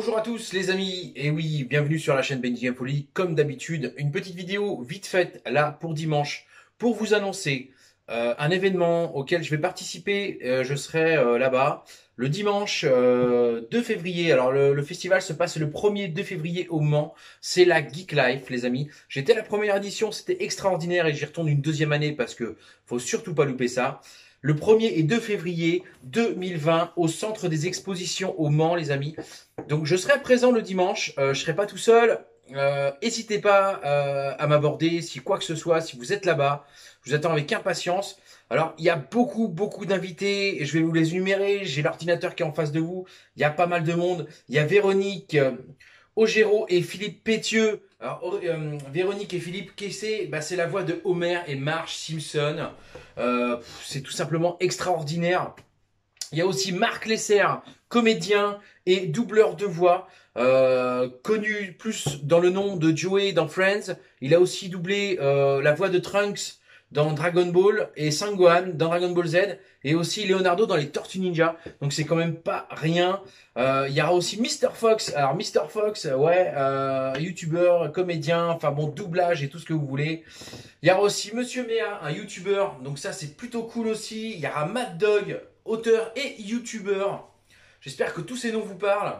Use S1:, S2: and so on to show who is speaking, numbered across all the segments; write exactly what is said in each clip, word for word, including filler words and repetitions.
S1: Bonjour à tous les amis, et oui, bienvenue sur la chaîne Benji Game Folly. Comme d'habitude, une petite vidéo vite faite là pour dimanche pour vous annoncer euh, un événement auquel je vais participer. Euh, je serai euh, là-bas le dimanche euh, deux février. Alors le, le festival se passe le premier deux février au Mans. C'est la Geek Life les amis. J'étais à la première édition, c'était extraordinaire et j'y retourne une deuxième année parce que faut surtout pas louper ça. Le premier et deux février deux mille vingt au centre des expositions au Mans les amis. Donc je serai présent le dimanche, euh, je serai pas tout seul. Euh, N'hésitez pas euh, à m'aborder si quoi que ce soit, si vous êtes là-bas. Je vous attends avec impatience. Alors il y a beaucoup beaucoup d'invités, je vais vous les énumérer. J'ai l'ordinateur qui est en face de vous. Il y a pas mal de monde. Il y a Véronique, euh, Ogéro et Philippe Pétieux. Alors euh, Véronique et Philippe, qu'est-ce bah, c'est la voix de Homer et Marge Simpson. Euh, c'est tout simplement extraordinaire. Il y a aussi Marc Lesser, comédien et doubleur de voix, euh, connu plus dans le nom de Joey dans Friends. Il a aussi doublé euh, la voix de Trunks dans Dragon Ball et Sangohan dans Dragon Ball Z et aussi Leonardo dans les Tortues Ninja. Donc c'est quand même pas rien. Euh, il y aura aussi Mister Fox. Alors Mister Fox, ouais, euh, youtubeur, comédien, enfin bon, doublage et tout ce que vous voulez. Il y aura aussi Monsieur Méa, un youtubeur. Donc ça c'est plutôt cool aussi. Il y aura Mad Dog, auteur et youtubeur. J'espère que tous ces noms vous parlent.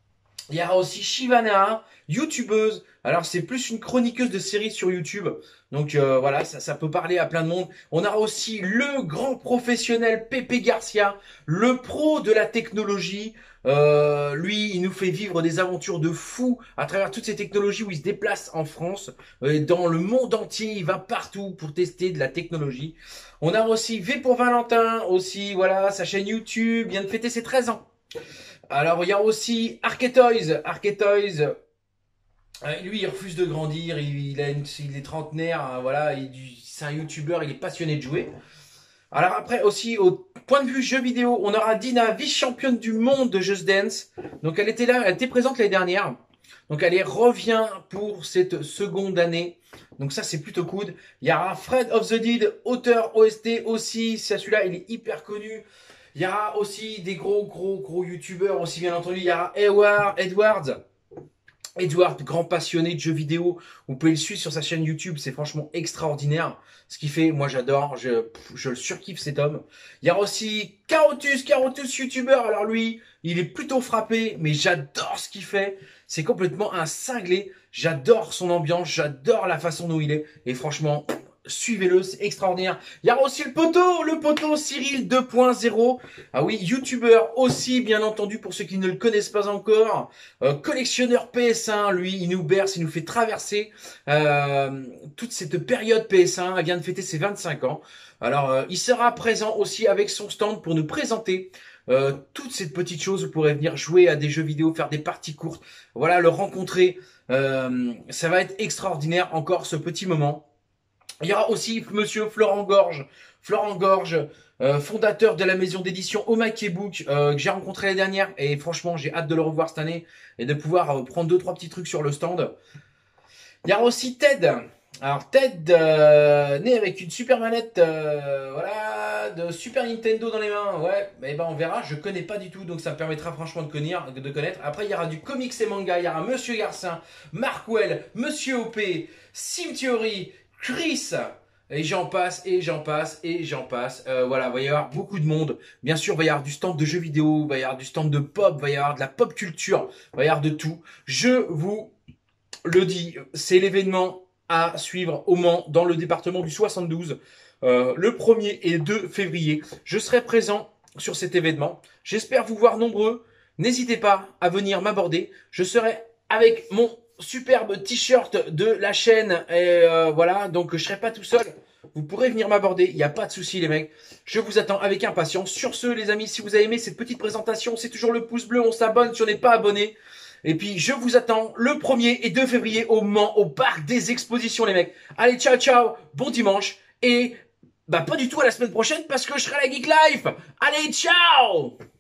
S1: Il y aura aussi Shivana, youtubeuse. Alors c'est plus une chroniqueuse de séries sur YouTube. Donc euh, voilà, ça, ça peut parler à plein de monde. On aura aussi le grand professionnel Pepe Garcia, le pro de la technologie. Euh, lui, il nous fait vivre des aventures de fou à travers toutes ces technologies où il se déplace en France. Euh, dans le monde entier, il va partout pour tester de la technologie. On a aussi V pour Valentin, aussi, voilà, sa chaîne YouTube vient de fêter ses treize ans. Alors, il y a aussi Arketoys. Arketoys, euh, lui, il refuse de grandir, il, il, a une, il est trentenaire, hein, voilà, c'est un youtubeur, il est passionné de jouer. Alors après, aussi, au point de vue jeux vidéo, on aura Dina, vice-championne du monde de Just Dance. Donc, elle était là, elle était présente l'année dernière. Donc, elle revient pour cette seconde année. Donc, ça, c'est plutôt cool. Il y aura Fred of the Dead, auteur O S T aussi. Celui-là, il est hyper connu. Il y aura aussi des gros, gros, gros youtubeurs aussi, bien entendu. Il y aura Edward, Edwards. Edward, grand passionné de jeux vidéo. Vous pouvez le suivre sur sa chaîne YouTube. C'est franchement extraordinaire. Ce qu'il fait, moi j'adore. Je, je le surkiffe cet homme. Il y aura aussi Carotus, Carotus youtubeur. Alors lui, il est plutôt frappé, mais j'adore ce qu'il fait. C'est complètement un cinglé. J'adore son ambiance. J'adore la façon dont il est. Et franchement, suivez-le, c'est extraordinaire. Il y aura aussi le poteau, le poteau Cyril deux point zéro. Ah oui, youtubeur aussi, bien entendu, pour ceux qui ne le connaissent pas encore. Euh, collectionneur P S un, lui, il nous berce, il nous fait traverser euh, toute cette période P S un. Elle vient de fêter ses vingt-cinq ans. Alors, euh, il sera présent aussi avec son stand pour nous présenter euh, toutes ces petites choses. Vous pourrez venir jouer à des jeux vidéo, faire des parties courtes. Voilà, le rencontrer. Euh, ça va être extraordinaire encore ce petit moment. Il y aura aussi Monsieur Florent Gorge, Florent Gorge, euh, fondateur de la maison d'édition Omake Book, euh, que j'ai rencontré l'année dernière et franchement j'ai hâte de le revoir cette année et de pouvoir euh, prendre deux trois petits trucs sur le stand. Il y aura aussi Ted. Alors Ted, euh, né avec une super manette, euh, voilà, de Super Nintendo dans les mains. Ouais, mais ben on verra. Je connais pas du tout, donc ça me permettra franchement de connaître, de connaître. Après il y aura du comics et manga. Il y aura Monsieur Garcin, Mark Well, Monsieur O P, Sim Theory, Chris, et j'en passe, et j'en passe, et j'en passe. Euh, voilà, il va y avoir beaucoup de monde. Bien sûr, il va y avoir du stand de jeux vidéo, il va y avoir du stand de pop, il va y avoir de la pop culture, il va y avoir de tout. Je vous le dis, c'est l'événement à suivre au Mans, dans le département du soixante-douze, euh, le premier et deux février. Je serai présent sur cet événement. J'espère vous voir nombreux. N'hésitez pas à venir m'aborder. Je serai avec mon superbe t-shirt de la chaîne et euh, voilà, donc je serai pas tout seul, vous pourrez venir m'aborder, il n'y a pas de souci les mecs, je vous attends avec impatience. Sur ce les amis, si vous avez aimé cette petite présentation, c'est toujours le pouce bleu, on s'abonne si on n'est pas abonné, et puis je vous attends le premier et deux février au Mans, au parc des expositions les mecs. Allez, ciao ciao, bon dimanche, et bah pas du tout à la semaine prochaine parce que je serai à la Geek Life. Allez, ciao.